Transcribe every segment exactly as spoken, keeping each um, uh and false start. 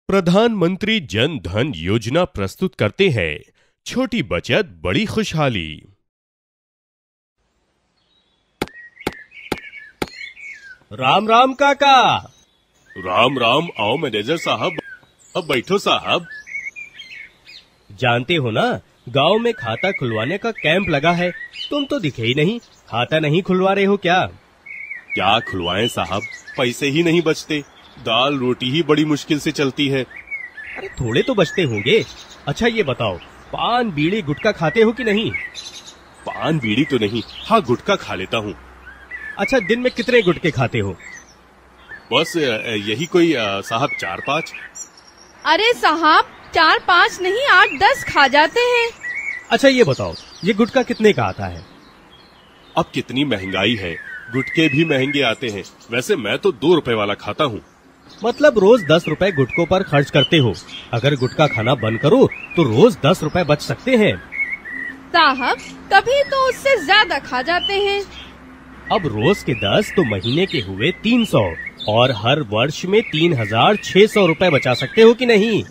प्रधानमंत्री जन धन योजना प्रस्तुत करते हैं छोटी बचत बड़ी खुशहाली। राम राम काका। राम राम। आओ मैनेजर साहब, अब बैठो साहब। जानते हो ना, गांव में खाता खुलवाने का कैंप लगा है। तुम तो दिखे ही नहीं, खाता नहीं खुलवा रहे हो क्या? क्या खुलवाएं साहब, पैसे ही नहीं बचते। दाल रोटी ही बड़ी मुश्किल से चलती है। अरे थोड़े तो बचते होंगे। अच्छा ये बताओ, पान बीड़ी गुटखा खाते हो कि नहीं? पान बीड़ी तो नहीं, हाँ गुटखा खा लेता हूँ। अच्छा दिन में कितने गुटखे खाते हो? बस यही कोई साहब चार पाँच। अरे साहब चार पाँच नहीं, आठ दस खा जाते हैं। अच्छा ये बताओ, ये गुटखा कितने का आता है? अब कितनी महंगाई है, गुटके भी महंगे आते हैं। वैसे मैं तो दो रुपए वाला खाता हूँ। मतलब रोज दस रुपए गुटकों पर खर्च करते हो। अगर गुटखा खाना बंद करो तो रोज दस रुपए बच सकते हैं। साहब कभी तो उससे ज्यादा खा जाते हैं। अब रोज के दस तो महीने के हुए तीन सौ, और हर वर्ष में तीन हजार छह सौ रूपए बचा सकते हो कि नहीं?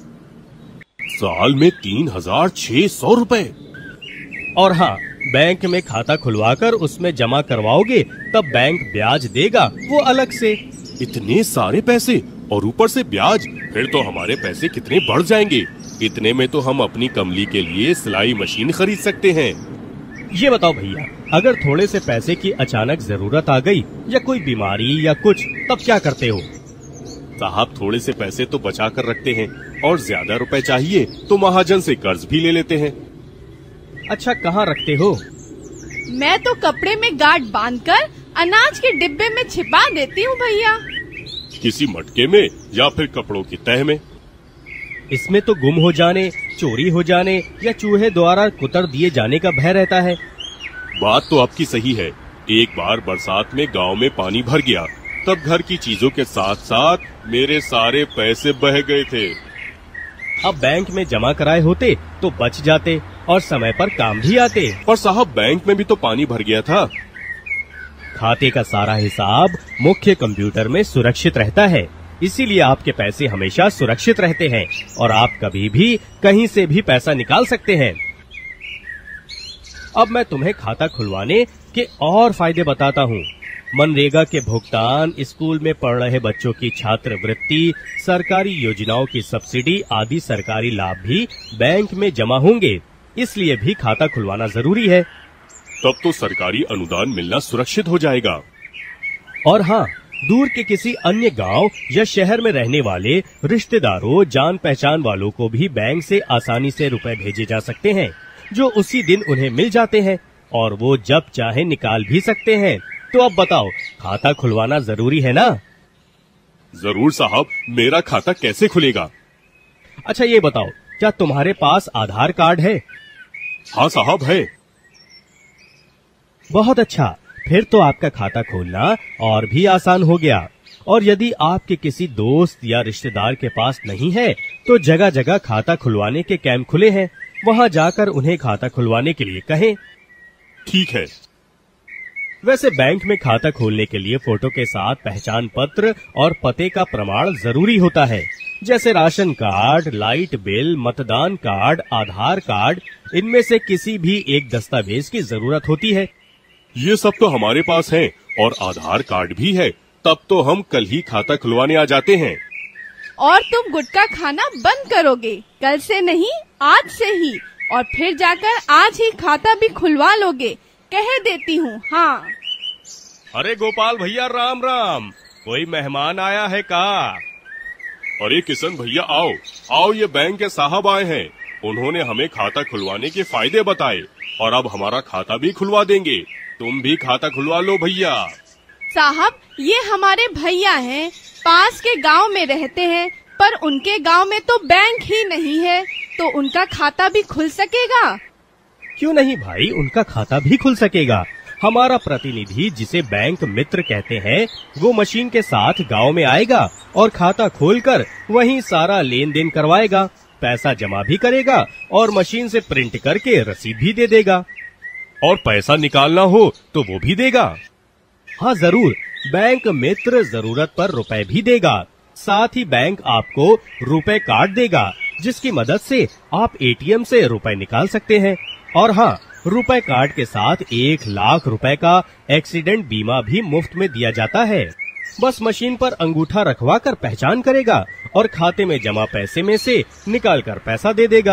साल में तीन हजार छह सौ रूपए। और हाँ, बैंक में खाता खुलवाकर उसमें जमा करवाओगे तब बैंक ब्याज देगा, वो अलग से। इतने सारे पैसे और ऊपर से ब्याज, फिर तो हमारे पैसे कितने बढ़ जाएंगे। इतने में तो हम अपनी कमली के लिए सिलाई मशीन खरीद सकते हैं। ये बताओ भैया, अगर थोड़े से पैसे की अचानक जरूरत आ गई या कोई बीमारी या कुछ, तब क्या करते हो? साहब थोड़े से पैसे तो बचा कर रखते हैं, और ज्यादा रुपए चाहिए तो महाजन से कर्ज भी ले लेते हैं। अच्छा कहाँ रखते हो? मैं तो कपड़े में गांठ बांधकर अनाज के डिब्बे में छिपा देती हूँ भैया। किसी मटके में या फिर कपड़ों की तह में। इसमें तो गुम हो जाने, चोरी हो जाने या चूहे द्वारा कुतर दिए जाने का भय रहता है। बात तो आपकी सही है। एक बार बरसात में गांव में पानी भर गया, तब घर की चीजों के साथ साथ मेरे सारे पैसे बह गए थे। अब बैंक में जमा कराए होते तो बच जाते और समय पर काम भी आते। पर साहब बैंक में भी तो पानी भर गया था। खाते का सारा हिसाब मुख्य कंप्यूटर में सुरक्षित रहता है, इसीलिए आपके पैसे हमेशा सुरक्षित रहते हैं और आप कभी भी कहीं से भी पैसा निकाल सकते हैं। अब मैं तुम्हें खाता खुलवाने के और फायदे बताता हूँ। मनरेगा के भुगतान, स्कूल में पढ़ रहे बच्चों की छात्रवृत्ति, सरकारी योजनाओं की सब्सिडी आदि सरकारी लाभ भी बैंक में जमा होंगे। इसलिए भी खाता खुलवाना जरूरी है। तब तो सरकारी अनुदान मिलना सुरक्षित हो जाएगा। और हाँ, दूर के किसी अन्य गांव या शहर में रहने वाले रिश्तेदारों, जान पहचान वालों को भी बैंक से आसानी से रुपए भेजे जा सकते हैं, जो उसी दिन उन्हें मिल जाते हैं और वो जब चाहे निकाल भी सकते हैं। तो अब बताओ, खाता खुलवाना जरूरी है ना? जरूर साहब, मेरा खाता कैसे खुलेगा? अच्छा ये बताओ, क्या तुम्हारे पास आधार कार्ड है? हाँ साहब है। बहुत अच्छा, फिर तो आपका खाता खोलना और भी आसान हो गया। और यदि आपके किसी दोस्त या रिश्तेदार के पास नहीं है तो जगह जगह खाता खुलवाने के कैंप खुले हैं, वहां जाकर उन्हें खाता खुलवाने के लिए कहें। ठीक है। वैसे बैंक में खाता खोलने के लिए फोटो के साथ पहचान पत्र और पते का प्रमाण जरूरी होता है, जैसे राशन कार्ड, लाइट बिल, मतदान कार्ड, आधार कार्ड। इनमें से किसी भी एक दस्तावेज की जरूरत होती है। ये सब तो हमारे पास है और आधार कार्ड भी है। तब तो हम कल ही खाता खुलवाने आ जाते हैं। और तुम गुटखा खाना बंद करोगे? कल से नहीं, आज से ही। और फिर जाकर आज ही खाता भी खुलवा लोगे, कह देती हूँ। हाँ। अरे गोपाल भैया राम राम, कोई मेहमान आया है का? अरे किशन भैया आओ आओ, ये बैंक के साहब आए हैं। उन्होंने हमें खाता खुलवाने के फायदे बताए और अब हमारा खाता भी खुलवा देंगे। तुम भी खाता खुलवा लो भैया। साहब ये हमारे भैया हैं, पास के गांव में रहते हैं, पर उनके गांव में तो बैंक ही नहीं है, तो उनका खाता भी खुल सकेगा? क्यों नहीं भाई, उनका खाता भी खुल सकेगा। हमारा प्रतिनिधि, जिसे बैंक मित्र कहते हैं, वो मशीन के साथ गांव में आएगा और खाता खोलकर वहीं सारा लेन देन करवाएगा, पैसा जमा भी करेगा और मशीन से प्रिंट करके रसीद भी दे देगा। और पैसा निकालना हो तो वो भी देगा। हाँ जरूर, बैंक मित्र जरूरत पर रुपए भी देगा। साथ ही बैंक आपको रुपए कार्ड देगा, जिसकी मदद से आप एटीएम से रुपए निकाल सकते हैं। और हाँ, रुपए कार्ड के साथ एक लाख रुपए का एक्सीडेंट बीमा भी मुफ्त में दिया जाता है। बस मशीन पर अंगूठा रखवा कर पहचान करेगा और खाते में जमा पैसे में से निकाल कर पैसा दे देगा।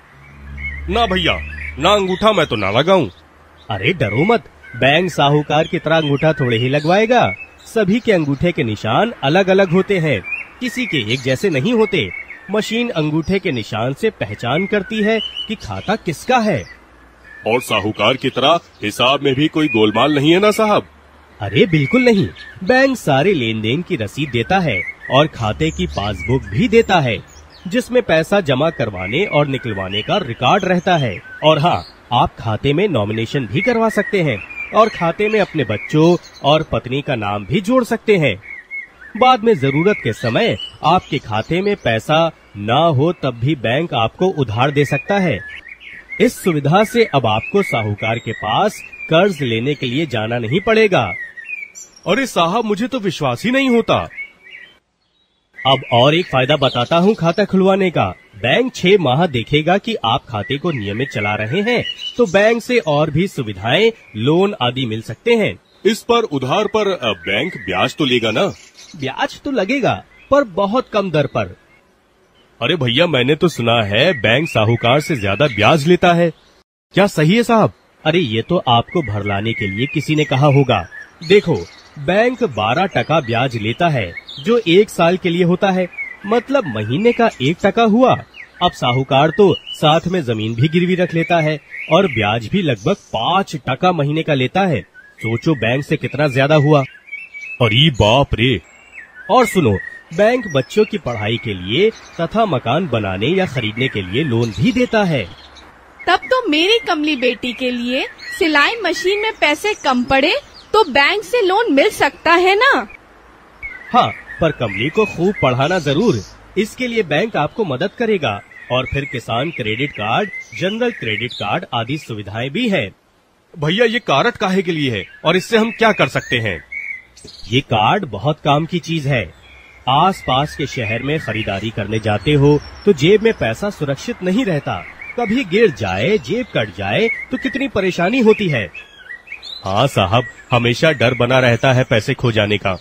ना भैया, ना अंगूठा मैं तो ना लगाऊं। अरे डरो मत, बैंक साहूकार की तरह अंगूठा थोड़े ही लगवाएगा। सभी के अंगूठे के निशान अलग अलग होते हैं, किसी के एक जैसे नहीं होते। मशीन अंगूठे के निशान से पहचान करती है कि खाता किसका है। और साहूकार की तरह हिसाब में भी कोई गोलमाल नहीं है ना साहब? अरे बिल्कुल नहीं, बैंक सारे लेन देन की रसीद देता है और खाते की पासबुक भी देता है, जिसमें पैसा जमा करवाने और निकलवाने का रिकॉर्ड रहता है। और हाँ, आप खाते में नॉमिनेशन भी करवा सकते हैं और खाते में अपने बच्चों और पत्नी का नाम भी जोड़ सकते हैं। बाद में जरूरत के समय आपके खाते में पैसा ना हो तब भी बैंक आपको उधार दे सकता है। इस सुविधा से अब आपको साहूकार के पास कर्ज लेने के लिए जाना नहीं पड़ेगा। अरे साहब, मुझे तो विश्वास ही नहीं होता। अब और एक फायदा बताता हूँ खाता खुलवाने का। बैंक छह माह देखेगा कि आप खाते को नियमित चला रहे हैं, तो बैंक से और भी सुविधाएं, लोन आदि मिल सकते हैं। इस पर उधार पर बैंक ब्याज तो लेगा ना? ब्याज तो लगेगा, पर बहुत कम दर पर। अरे भैया, मैंने तो सुना है बैंक साहूकार से ज्यादा ब्याज लेता है। क्या सही है साहब? अरे ये तो आपको भरलाने के लिए किसी ने कहा होगा। देखो, बैंक बारह टका ब्याज लेता है, जो एक साल के लिए होता है, मतलब महीने का एक टका हुआ। अब साहूकार तो साथ में जमीन भी गिरवी रख लेता है और ब्याज भी लगभग पाँच टका महीने का लेता है। सोचो बैंक से कितना ज्यादा हुआ। अरे बाप रे। और सुनो, बैंक बच्चों की पढ़ाई के लिए तथा मकान बनाने या खरीदने के लिए लोन भी देता है। तब तो मेरी कमली बेटी के लिए सिलाई मशीन में पैसे कम पड़े तो बैंक से लोन मिल सकता है ना? हाँ, पर कमली को खूब पढ़ाना जरूर। इसके लिए बैंक आपको मदद करेगा। और फिर किसान credit card, general credit card आदि सुविधाएं भी है। भैया, ये कार्ड काहे के लिए है और इससे हम क्या कर सकते हैं? ये कार्ड बहुत काम की चीज है। आस पास के शहर में खरीदारी करने जाते हो तो जेब में पैसा सुरक्षित नहीं रहता। कभी गिर जाए, जेब कट जाए तो कितनी परेशानी होती है। हाँ साहब, हमेशा डर बना रहता है पैसे खो जाने का।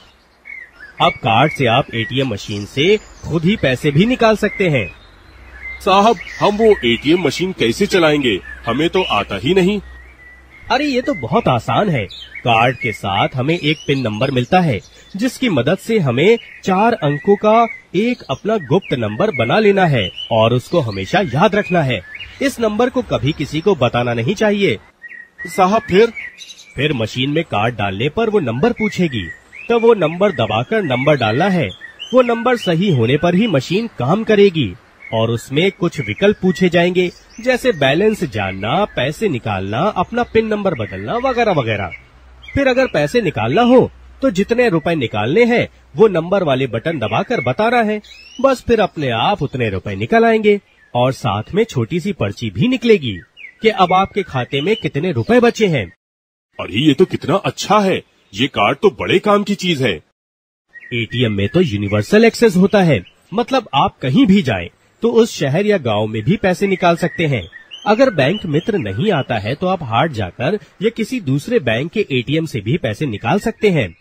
अब कार्ड से आप एटीएम मशीन से खुद ही पैसे भी निकाल सकते हैं। साहब, हम वो एटीएम मशीन कैसे चलाएंगे? हमें तो आता ही नहीं। अरे ये तो बहुत आसान है। कार्ड के साथ हमें एक पिन नंबर मिलता है, जिसकी मदद से हमें चार अंकों का एक अपना गुप्त नंबर बना लेना है और उसको हमेशा याद रखना है। इस नंबर को कभी किसी को बताना नहीं चाहिए। साहब, फिर फिर मशीन में कार्ड डालने पर वो नंबर पूछेगी, तो वो नंबर दबाकर नंबर डालना है। वो नंबर सही होने पर ही मशीन काम करेगी और उसमें कुछ विकल्प पूछे जाएंगे, जैसे बैलेंस जानना, पैसे निकालना, अपना पिन नंबर बदलना वगैरह वगैरह। फिर अगर पैसे निकालना हो तो जितने रुपए निकालने हैं वो नंबर वाले बटन दबाकर बताना है। बस फिर अपने आप उतने रुपए निकल आएंगे और साथ में छोटी सी पर्ची भी निकलेगी कि अब आपके खाते में कितने रुपए बचे हैं। अरे ये तो कितना अच्छा है। ये कार्ड तो बड़े काम की चीज है। एटीएम में तो यूनिवर्सल एक्सेस होता है, मतलब आप कहीं भी जाएं तो उस शहर या गांव में भी पैसे निकाल सकते हैं। अगर बैंक मित्र नहीं आता है तो आप हाट जाकर या किसी दूसरे बैंक के एटीएम से भी पैसे निकाल सकते हैं।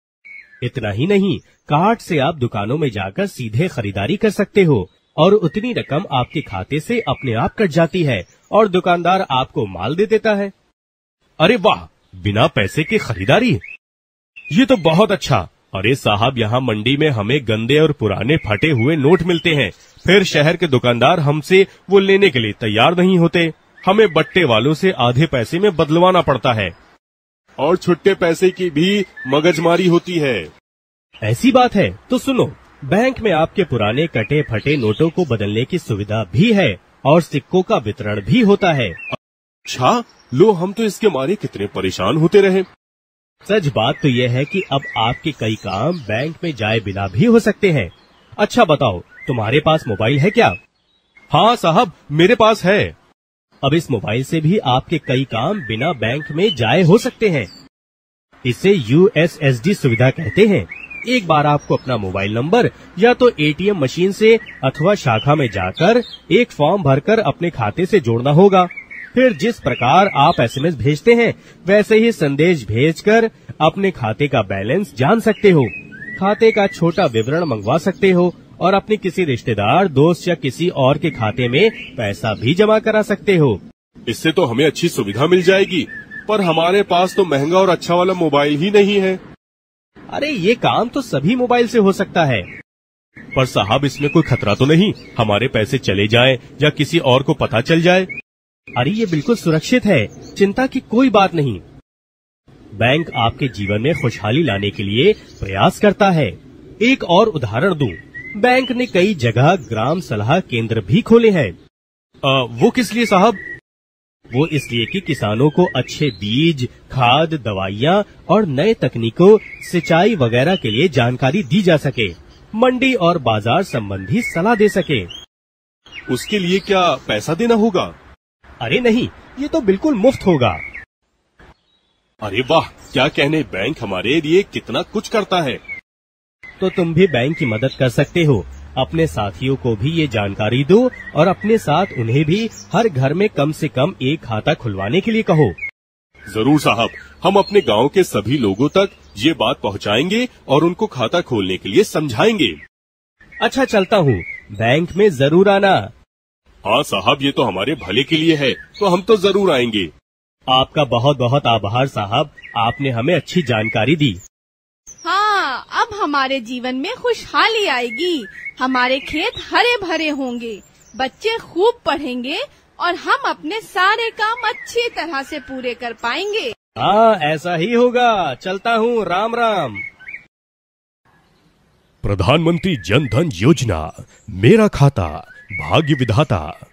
इतना ही नहीं, कार्ड से आप दुकानों में जाकर सीधे खरीदारी कर सकते हो और उतनी रकम आपके खाते से अपने आप कट जाती है और दुकानदार आपको माल दे देता है। अरे वाह, बिना पैसे के खरीदारी, ये तो बहुत अच्छा। अरे साहब, यहाँ मंडी में हमें गंदे और पुराने फटे हुए नोट मिलते हैं, फिर शहर के दुकानदार हमसे वो लेने के लिए तैयार नहीं होते। हमें बट्टे वालों से आधे पैसे में बदलवाना पड़ता है और छुट्टे पैसे की भी मगजमारी होती है। ऐसी बात है तो सुनो, बैंक में आपके पुराने कटे फटे नोटों को बदलने की सुविधा भी है और सिक्कों का वितरण भी होता है। अच्छा, लो, हम तो इसके मारे कितने परेशान होते रहे। सच बात तो यह है कि अब आपके कई काम बैंक में जाए बिना भी हो सकते हैं। अच्छा बताओ, तुम्हारे पास मोबाइल है क्या? हाँ साहब, मेरे पास है। अब इस मोबाइल से भी आपके कई काम बिना बैंक में जाए हो सकते हैं। इसे यू एस एस डी सुविधा कहते हैं। एक बार आपको अपना मोबाइल नंबर या तो एटीएम मशीन से अथवा शाखा में जाकर एक फॉर्म भरकर अपने खाते से जोड़ना होगा। फिर जिस प्रकार आप एसएमएस भेजते हैं वैसे ही संदेश भेजकर अपने खाते का बैलेंस जान सकते हो, खाते का छोटा विवरण मंगवा सकते हो और अपने किसी रिश्तेदार, दोस्त या किसी और के खाते में पैसा भी जमा करा सकते हो। इससे तो हमें अच्छी सुविधा मिल जाएगी, पर हमारे पास तो महंगा और अच्छा वाला मोबाइल ही नहीं है। अरे ये काम तो सभी मोबाइल से हो सकता है। पर साहब इसमें कोई खतरा तो नहीं, हमारे पैसे चले जाएं या किसी और को पता चल जाए? अरे ये बिल्कुल सुरक्षित है, चिंता की कोई बात नहीं। बैंक आपके जीवन में खुशहाली लाने के लिए प्रयास करता है। एक और उदाहरण दूं, बैंक ने कई जगह ग्राम सलाह केंद्र भी खोले हैं। आ, वो किस लिए साहब? वो इसलिए कि किसानों को अच्छे बीज, खाद, दवाइयाँ और नए तकनीकों, सिंचाई वगैरह के लिए जानकारी दी जा सके, मंडी और बाजार संबंधी सलाह दे सके। उसके लिए क्या पैसा देना होगा? अरे नहीं, ये तो बिल्कुल मुफ्त होगा। अरे वाह, क्या कहने, बैंक हमारे लिए कितना कुछ करता है। तो तुम भी बैंक की मदद कर सकते हो। अपने साथियों को भी ये जानकारी दो और अपने साथ उन्हें भी हर घर में कम से कम एक खाता खुलवाने के लिए कहो। जरूर साहब, हम अपने गांव के सभी लोगों तक ये बात पहुंचाएंगे और उनको खाता खोलने के लिए समझाएंगे। अच्छा चलता हूँ, बैंक में जरूर आना। हाँ साहब, ये तो हमारे भले के लिए है, तो हम तो जरूर आएंगे। आपका बहुत बहुत आभार साहब, आपने हमें अच्छी जानकारी दी। हाँ, अब हमारे जीवन में खुशहाली आएगी। हमारे खेत हरे भरे होंगे, बच्चे खूब पढ़ेंगे और हम अपने सारे काम अच्छी तरह से पूरे कर पाएंगे। हाँ, ऐसा ही होगा। चलता हूँ, राम राम। प्रधानमंत्री जन धन योजना, मेरा खाता भाग्य विधाता।